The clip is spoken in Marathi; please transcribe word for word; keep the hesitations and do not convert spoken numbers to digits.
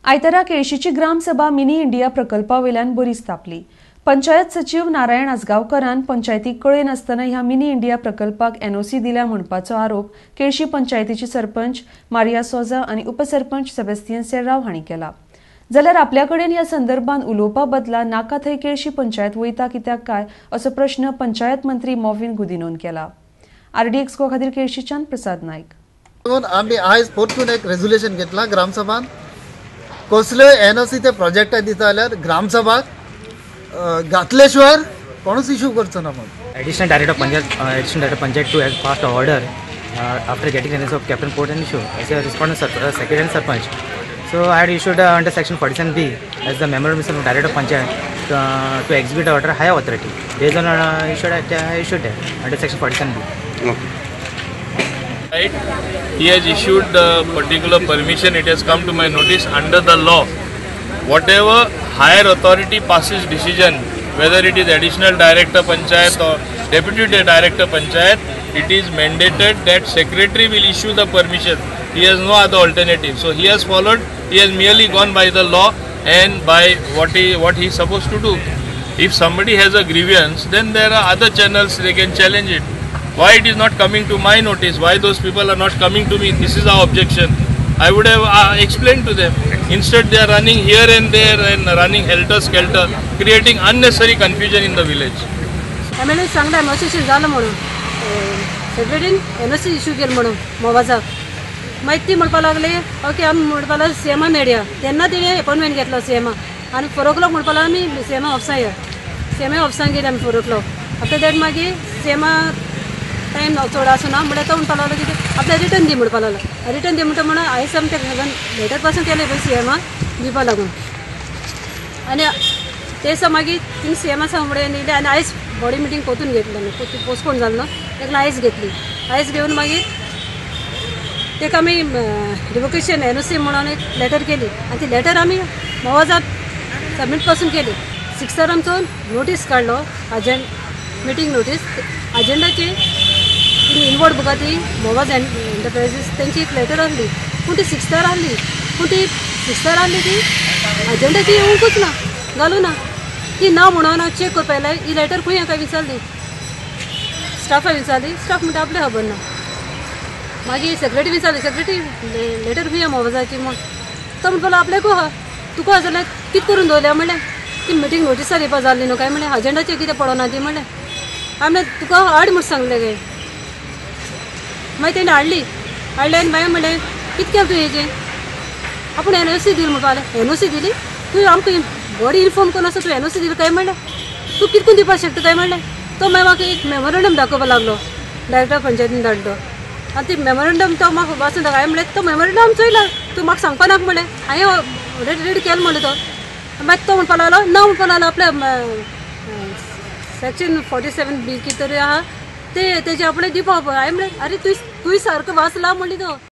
आयतारा केळशीची ग्रामसभा मिनी इंडिया प्रकल्पावेल्यान बरीच तापली। पंचायत सचिव नारायण आजगावकरान पंचायतीक कळय नासतना ह्या मिनी इंडिया प्रकल्पाक एनओसी दिल्या म्हणपाचो आरोप केळशी पंचायतीचे सरपंच मारिया सोजा आणि उपसरपंच सेबेस्तियन सेर्राव हांणी केला। जाल्यार आपल्याकडेन ह्या संदर्भात उलोवपा बदला नाका थंय केळशी पंचायत वयता कित्याक काय असो प्रश्न पंचायत मंत्री मोविन गुदिनोन केला। आरडी एक्सको खातीर केळशीच्यान प्रसाद नायक। आम्ही आज परतून एक रेझोल्यूशन घेतला ग्रामसभान कसल्योय एनओसी ते प्रोजेक्ट दिता जाल्यार ग्रामसभाक घातले शिवाय कोणूच इश्यू करचो ना। म्हणून additional director of panchayat additional director panchayat two has passed order after getting an of captain court and issue as a respondent secretary and sarpanch. So I had issued uh, under section forty-seven B as the memorandum of director of Panchayat uh, to execute the order higher authority. Based on uh, issued uh, I issued it under section forty-seven B. Okay. Right. He has issued the particular permission. It has come to my notice under the law. Whatever higher authority passes decision, whether it is additional director Panchayat or deputy director Panchayat, it is mandated that secretary will issue the permission. He has no other alternative. So he has followed. He has merely gone by the law and by what he what he is supposed to do. If somebody has a grievance, then there are other channels they can challenge it. Why it is not coming to my notice? Why those people are not coming to me? This is our objection. I would have uh, explained to them. Instead, they are running here and there and running helter skelter, creating unnecessary confusion in the village. M L A सांगला एनओसी झालं म्हणून सेक्रेटरीन एनओसी इश्यू केलं म्हणून मोवाजाक माहिती म्हणपा लागले ओके आमी म्हणपा लागले सीएमा मेळया तेन्ना तिणें अपॉइंटमेंट घेतलो सीएमा आनी फोर ओ क्लॉक म्हणपा लागले आमी सीएमा ऑफिसान या सीएमा ऑफिसान गेले आमी four o'clock after that मागीर सीएमा टायम चड आसना म्हणल्यार तो म्हणपा लागलो कितें आपल्याक रिटर्न दी म्हणपा लागलो रिटर्न दी म्हणटा म्हणून आयज आमी तेका लेटर पासून केलें पळय सीएमा दिवपा लागून आनी ते दिसा मागीर थिंग सीएमा सांगडेन येयले आनी आयज बॉडी मिटींग कोतून घेतली आमी पोस्टपोन जालो न्हू तेका आयज घेतली आयज घेवन मागीर तेका आमी रिवोकेशन एनओसी म्हणून एक लेटर केली आनी ती लेटर आमी मोवाजाक सबमीट पासून केली सिक्स्तार आमचो नोटीस काडलो अजेंड मिटींग नोटीस अजेंडाची इनवर्ड बुका ती मोवाज एंटरप्रायजीस तेंची एक लेटर आहली पूण ती सिक्स्तार आहली पूण ती सिक्स्तार आहली ती अजेंडाची येवंकूच ना घालूं ना ती ना म्हणून हांव चॅक करपा आयलें ही लेटर खंय हाका विचारली स्टाफा विचारली स्टाफ म्हणटा आपल्या खबर ना मागीर सेक्रेटरी विचारली सेक्रेटरी लेटर खंय मोवाजाची म्हूण तो म्हणपालो आपल्याकू आहा तुका आहा जाल्यार कितें करून दवरल्या म्हणलें ती मिटींग नोटिसार येवपा जाल्ली न्हू काय म्हणलें अजेंडाचेर कितें पडना ती म्हणलें आमी तुका हाड म्हूण सांगलें गे मागीर तेणें हाडली हाडलें आनी मागीर म्हणलें कितें केलें तुवें हेजें आपूण एनओसी दिली म्हणपा लागलें एनओसी दिली तुवें आमकां बॉडी इन्फॉर्म करून असो तूं एनओसी दिली काय म्हणलें तूं कितें करून दिवपाक शकता काय म्हणलें तो मागीर म्हाका एक मेमोरंडम दाखोवपा लागलो डायरेक्टर पंचायतीन धाडलो आनी ती मेमोरंडम तो म्हाका वाचून दाखय हांवें म्हणलें तो मेमोरंडम चोयला तूं म्हाका सांगपा नाका म्हणलें हांवें ऑलरेडी रेडी केलो म्हणलें तो मागीर तो म्हणपा लागलो ना म्हणपा लागलो आपल्या सेक्शन फोर्टी सेवन बी कितें तरी आहा ते तेजे आपणें दिवपा हांवें म्हणलें आरे तुवें तुवें सारको वाचला म्हणली तो